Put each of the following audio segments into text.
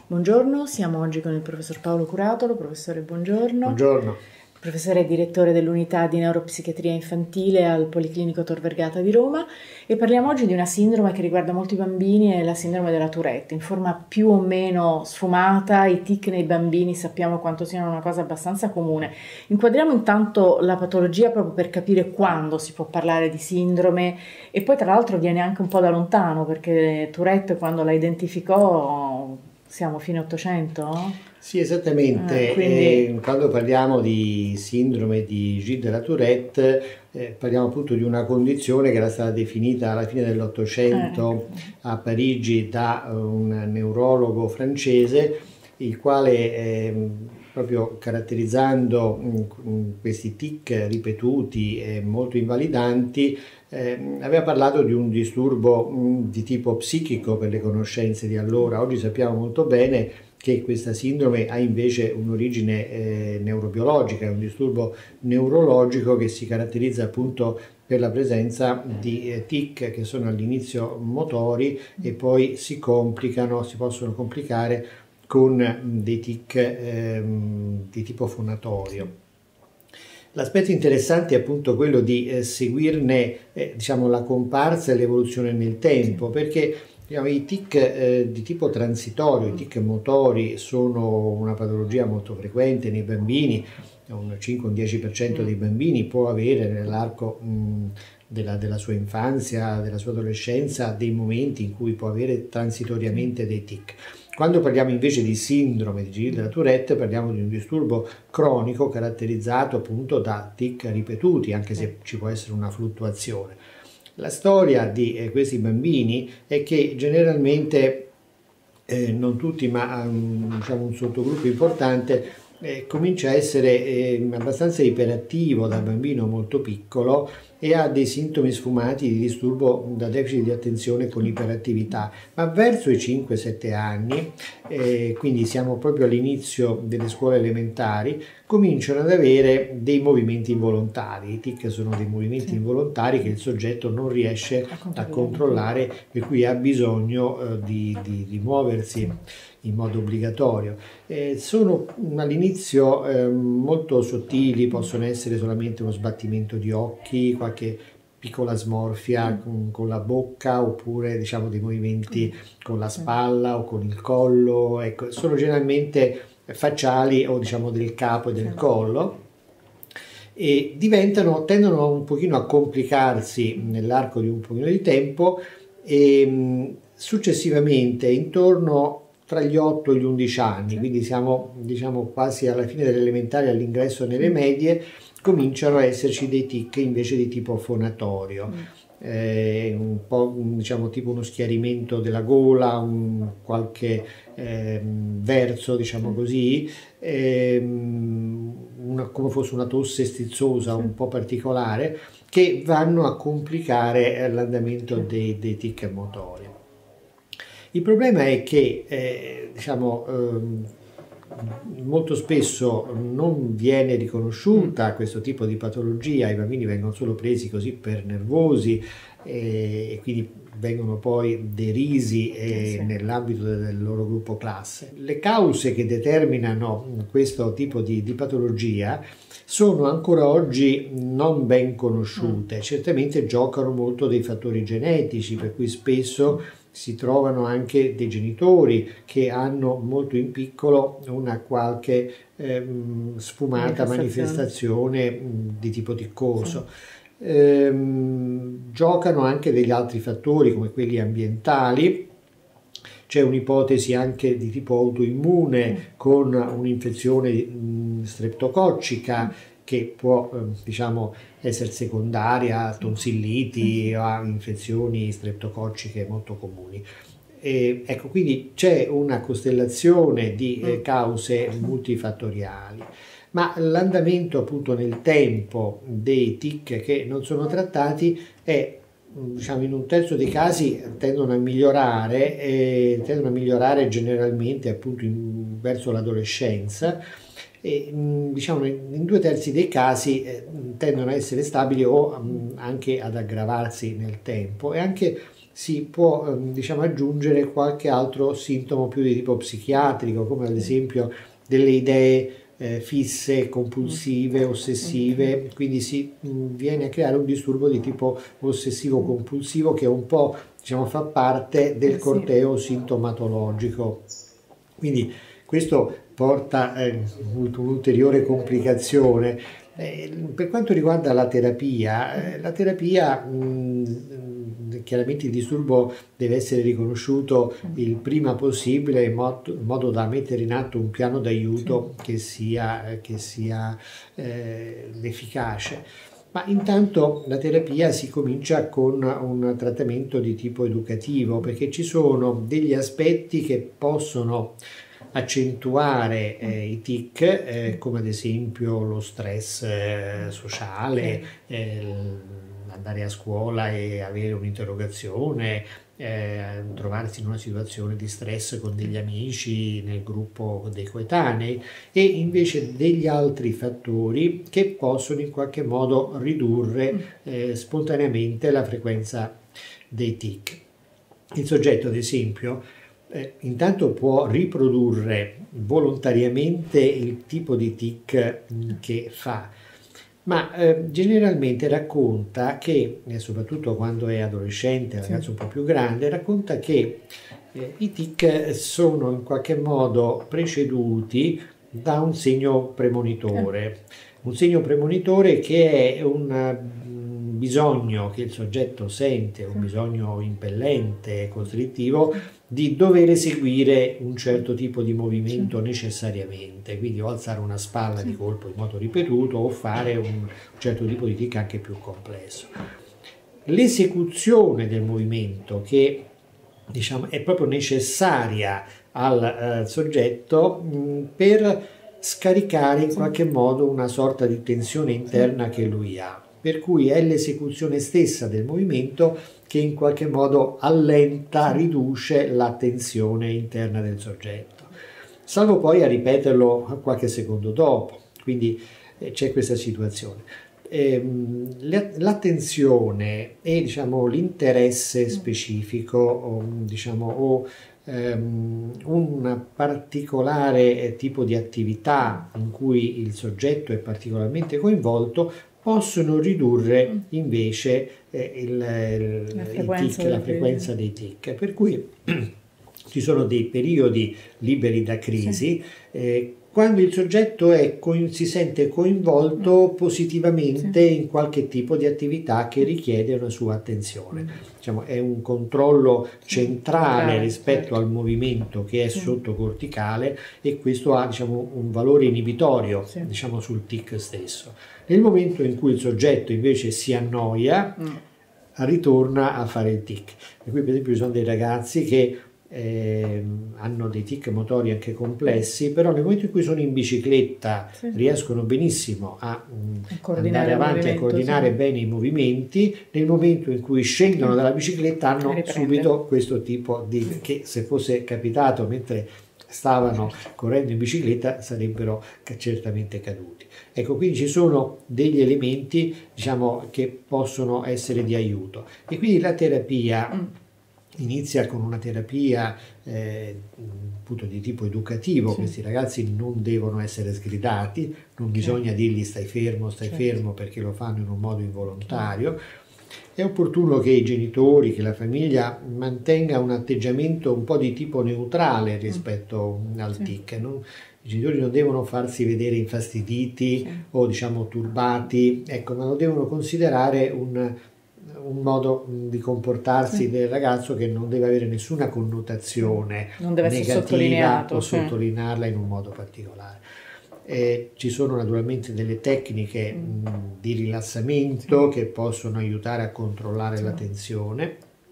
Buongiorno, siamo oggi con il professor Paolo Curatolo. Professore, buongiorno. Buongiorno. Il professore è direttore dell'unità di neuropsichiatria infantile al Policlinico Tor Vergata di Roma e parliamo oggi di una sindrome che riguarda molti bambini, è la sindrome della Tourette, in forma più o meno sfumata. I tic nei bambini sappiamo quanto siano una cosa abbastanza comune. Inquadriamo intanto la patologia proprio per capire quando si può parlare di sindrome e poi tra l'altro viene anche un po' da lontano, perché Tourette quando la identificò siamo fine 800? Sì, esattamente. Quindi Quando parliamo di sindrome di Gilles de la Tourette, parliamo appunto di una condizione che era stata definita alla fine dell'Ottocento a Parigi da un neurologo francese, il quale proprio caratterizzando questi tic ripetuti e molto invalidanti, aveva parlato di un disturbo di tipo psichico per le conoscenze di allora. Oggi sappiamo molto bene che questa sindrome ha invece un'origine neurobiologica, è un disturbo neurologico che si caratterizza appunto per la presenza di tic che sono all'inizio motori e poi si possono complicare con dei tic di tipo fonatorio. L'aspetto interessante è appunto quello di seguirne diciamo, la comparsa e l'evoluzione nel tempo, perché i tic di tipo transitorio, i tic motori, sono una patologia molto frequente nei bambini. Un 5-10% dei bambini può avere nell'arco della sua infanzia, della sua adolescenza, dei momenti in cui può avere transitoriamente dei tic. Quando parliamo invece di sindrome di Gilles de la Tourette, parliamo di un disturbo cronico caratterizzato appunto da tic ripetuti, anche se ci può essere una fluttuazione. La storia di questi bambini è che generalmente, non tutti, ma diciamo un sottogruppo importante, comincia a essere abbastanza iperattivo da bambino molto piccolo e ha dei sintomi sfumati di disturbo da deficit di attenzione con iperattività, ma verso i 5-7 anni, quindi siamo proprio all'inizio delle scuole elementari, cominciano ad avere dei movimenti involontari. I tic sono dei movimenti involontari che il soggetto non riesce a controllare, per cui ha bisogno di muoversi in modo obbligatorio. Sono all'inizio molto sottili, possono essere solamente uno sbattimento di occhi, qualche piccola smorfia con la bocca, oppure diciamo dei movimenti con la spalla o con il collo, ecco, sono generalmente facciali o diciamo del capo e del collo, e tendono un pochino a complicarsi nell'arco di un pochino di tempo e successivamente intorno tra gli 8 e gli 11 anni, quindi siamo diciamo quasi alla fine delle elementari, all'ingresso nelle medie, cominciano a esserci dei tic invece di tipo fonatorio, un po' diciamo tipo uno schiarimento della gola, qualche verso diciamo così, come fosse una tosse stizzosa un po' particolare, che vanno a complicare l'andamento dei tic motori. Il problema è che molto spesso non viene riconosciuta questo tipo di patologia, i bambini vengono solo presi così per nervosi e quindi vengono poi derisi nell'ambito del loro gruppo classe. Le cause che determinano questo tipo di patologia sono ancora oggi non ben conosciute. Certamente giocano molto dei fattori genetici, per cui spesso si trovano anche dei genitori che hanno molto in piccolo una qualche sfumata manifestazione di tipo ticcoso. Giocano anche degli altri fattori come quelli ambientali. C'è un'ipotesi anche di tipo autoimmune con un'infezione streptococcica che può diciamo essere secondaria a tonsilliti o a infezioni streptococciche molto comuni. Ecco, quindi c'è una costellazione di cause multifattoriali, ma l'andamento appunto nel tempo dei tic che non sono trattati è, diciamo, in un terzo dei casi tendono a migliorare generalmente appunto verso l'adolescenza, e diciamo in 2/3 dei casi tendono a essere stabili o anche ad aggravarsi nel tempo, e anche si può diciamo, aggiungere qualche altro sintomo più di tipo psichiatrico, come ad esempio delle idee fisse, compulsive, ossessive, quindi si viene a creare un disturbo di tipo ossessivo-compulsivo che un po' diciamo, fa parte del corteo sintomatologico. Quindi questo porta un'ulteriore complicazione. Per quanto riguarda la terapia, chiaramente il disturbo deve essere riconosciuto il prima possibile in modo da mettere in atto un piano d'aiuto che sia efficace. Ma intanto la terapia si comincia con un trattamento di tipo educativo, perché ci sono degli aspetti che possono accentuare i tic, come ad esempio lo stress sociale, andare a scuola e avere un'interrogazione, trovarsi in una situazione di stress con degli amici, nel gruppo dei coetanei, e invece degli altri fattori che possono in qualche modo ridurre spontaneamente la frequenza dei tic. Il soggetto, ad esempio, intanto può riprodurre volontariamente il tipo di tic che fa, ma generalmente racconta che, soprattutto quando è adolescente, ragazzo un po' più grande, racconta che i tic sono in qualche modo preceduti da un segno premonitore. Un segno premonitore che è un bisogno che il soggetto sente, un bisogno impellente, costrittivo, di dover eseguire un certo tipo di movimento necessariamente, quindi o alzare una spalla di colpo in modo ripetuto o fare un certo tipo di tic anche più complesso. L'esecuzione del movimento, che diciamo è proprio necessaria al soggetto per scaricare in qualche modo una sorta di tensione interna che lui ha, per cui è l'esecuzione stessa del movimento che in qualche modo allenta, riduce la tensione interna del soggetto, salvo poi a ripeterlo qualche secondo dopo, quindi c'è questa situazione. L'attenzione e diciamo, l'interesse specifico o un particolare tipo di attività in cui il soggetto è particolarmente coinvolto possono ridurre invece la frequenza dei tic, per cui ci sono dei periodi liberi da crisi quando il soggetto si sente coinvolto positivamente in qualche tipo di attività che richiede una sua attenzione. Diciamo, è un controllo centrale rispetto al movimento che è sottocorticale, e questo ha diciamo, un valore inibitorio diciamo, sul tic stesso. Nel momento in cui il soggetto invece si annoia, ritorna a fare il tic. E qui per esempio ci sono dei ragazzi che hanno dei tic motori anche complessi, però nel momento in cui sono in bicicletta riescono benissimo a andare avanti, a coordinare bene i movimenti. Nel momento in cui scendono dalla bicicletta hanno subito questo tipo di che se fosse capitato mentre stavano correndo in bicicletta sarebbero certamente caduti. Ecco, quindi ci sono degli elementi diciamo che possono essere di aiuto, e quindi la terapia inizia con una terapia appunto di tipo educativo. Questi ragazzi non devono essere sgridati, non bisogna dirgli stai fermo, perché lo fanno in un modo involontario. È opportuno che i genitori, che la famiglia mantenga un atteggiamento un po' di tipo neutrale rispetto al tic. I genitori non devono farsi vedere infastiditi o diciamo turbati, ecco, ma lo devono considerare un modo di comportarsi del ragazzo che non deve avere nessuna connotazione negativa o sottolinearla in un modo particolare. Ci sono naturalmente delle tecniche di rilassamento che possono aiutare a controllare la tensione.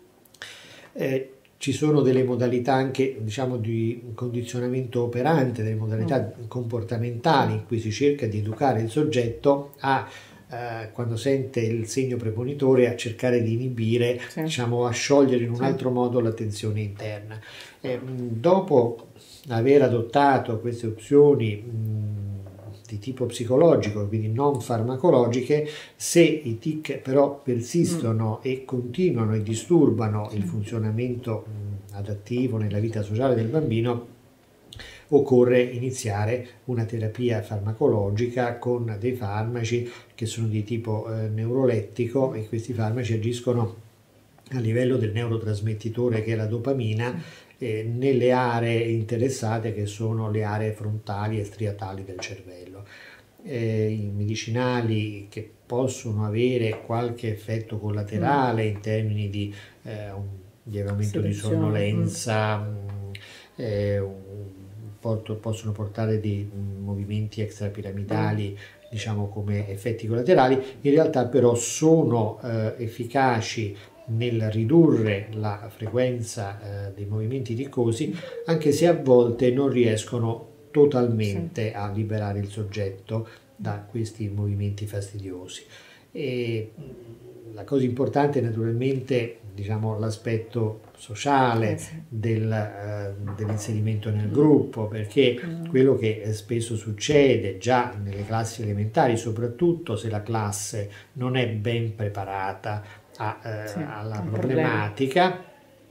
Ci sono delle modalità anche diciamo di condizionamento operante, delle modalità comportamentali in cui si cerca di educare il soggetto a quando sente il segno premonitore a cercare di inibire, diciamo, a sciogliere in un altro modo la tensione interna. Dopo aver adottato queste opzioni di tipo psicologico, quindi non farmacologiche. Se i tic però persistono e continuano e disturbano il funzionamento adattivo nella vita sociale del bambino, occorre iniziare una terapia farmacologica con dei farmaci che sono di tipo neurolettico, e questi farmaci agiscono a livello del neurotrasmettitore che è la dopamina nelle aree interessate, che sono le aree frontali e striatali del cervello. I medicinali che possono avere qualche effetto collaterale in termini di aumento di sonnolenza, possono portare dei movimenti extrapiramidali, diciamo, come effetti collaterali, in realtà però sono efficaci nel ridurre la frequenza dei movimenti ticcosi, anche se a volte non riescono totalmente a liberare il soggetto da questi movimenti fastidiosi. E la cosa importante è naturalmente, diciamo, l'aspetto sociale dell'inserimento nel gruppo, perché quello che spesso succede già nelle classi elementari, soprattutto se la classe non è ben preparata alla problematica,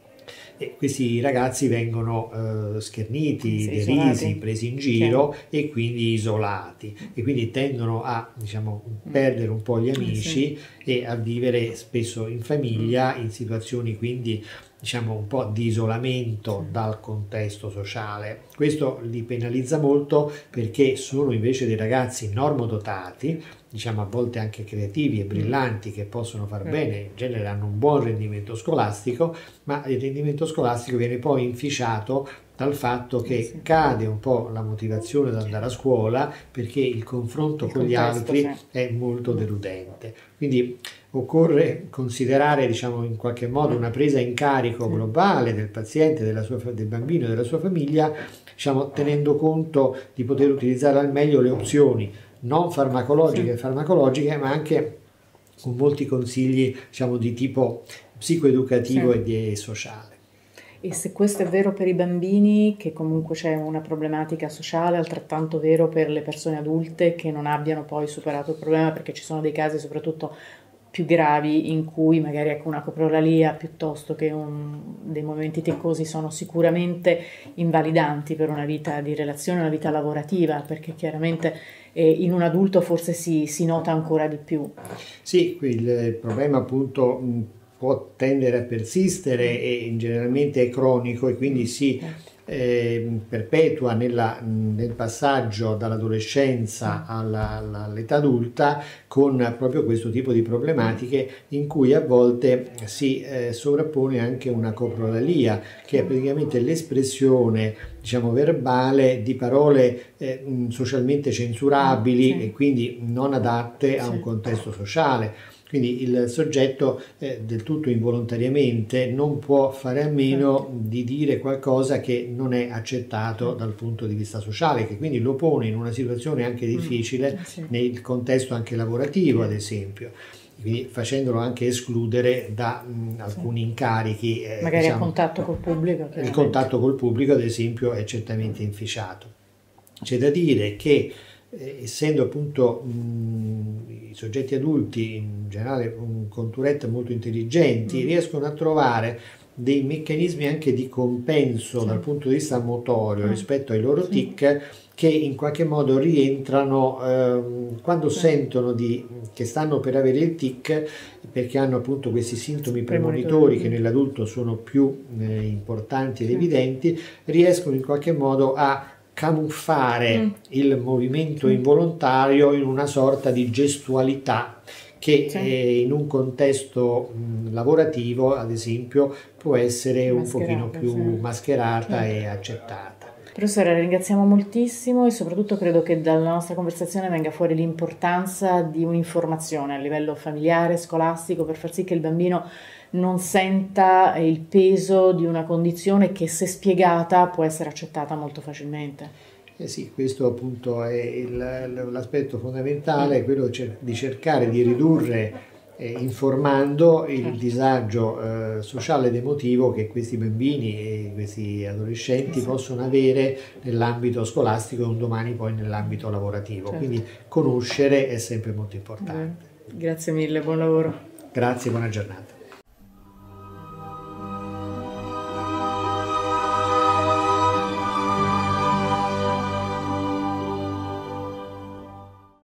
e questi ragazzi vengono scherniti, derisi, presi in giro e quindi isolati, e quindi tendono a, diciamo, perdere un po' gli amici e a vivere spesso in famiglia, in situazioni quindi, diciamo, un po' di isolamento dal contesto sociale. Questo li penalizza molto, perché sono invece dei ragazzi normodotati, diciamo a volte anche creativi e brillanti, che possono far bene, in genere hanno un buon rendimento scolastico, ma il rendimento scolastico viene poi inficiato dal fatto che cade un po' la motivazione ad andare a scuola, perché il confronto con gli altri è molto deludente. Quindi occorre considerare, diciamo, in qualche modo una presa in carico globale del paziente, del bambino e della sua famiglia, diciamo, tenendo conto di poter utilizzare al meglio le opzioni non farmacologiche e farmacologiche, ma anche con molti consigli, diciamo, di tipo psicoeducativo e sociale. E se questo è vero per i bambini, che comunque c'è una problematica sociale, altrettanto vero per le persone adulte che non abbiano poi superato il problema, perché ci sono dei casi soprattutto più gravi in cui magari, ecco, una coprolalia piuttosto che dei momenti ticcosi sono sicuramente invalidanti per una vita di relazione, una vita lavorativa, perché chiaramente in un adulto forse si nota ancora di più. Sì, il problema appunto può tendere a persistere e generalmente è cronico, e quindi si perpetua nel passaggio dall'adolescenza all'età adulta, con proprio questo tipo di problematiche, in cui a volte si sovrappone anche una coprolalia, che è praticamente l'espressione, diciamo, verbale di parole socialmente censurabili e quindi non adatte a un contesto sociale. Quindi il soggetto del tutto involontariamente non può fare a meno di dire qualcosa che non è accettato dal punto di vista sociale, che quindi lo pone in una situazione anche difficile nel contesto anche lavorativo, ad esempio, quindi facendolo anche escludere da alcuni incarichi. Magari, diciamo, a contatto col pubblico. Il contatto col pubblico, ad esempio, è certamente inficiato. C'è da dire che essendo appunto i soggetti adulti in generale con Tourette molto intelligenti, riescono a trovare dei meccanismi anche di compenso dal punto di vista motorio rispetto ai loro tic, che in qualche modo rientrano quando sentono che stanno per avere il tic, perché hanno appunto questi sintomi premonitori che nell'adulto sono più importanti ed evidenti, riescono in qualche modo a camuffare il movimento involontario in una sorta di gestualità che in un contesto lavorativo, ad esempio, può essere un pochino più mascherata e accettata. Professore, ringraziamo moltissimo, e soprattutto credo che dalla nostra conversazione venga fuori l'importanza di un'informazione a livello familiare, scolastico, per far sì che il bambino non senta il peso di una condizione che, se spiegata, può essere accettata molto facilmente. Sì, questo appunto è l'aspetto fondamentale, quello di cercare di ridurre informando il disagio sociale ed emotivo che questi bambini e questi adolescenti possono avere nell'ambito scolastico e un domani poi nell'ambito lavorativo. Quindi conoscere è sempre molto importante. Grazie mille, buon lavoro. Grazie, buona giornata.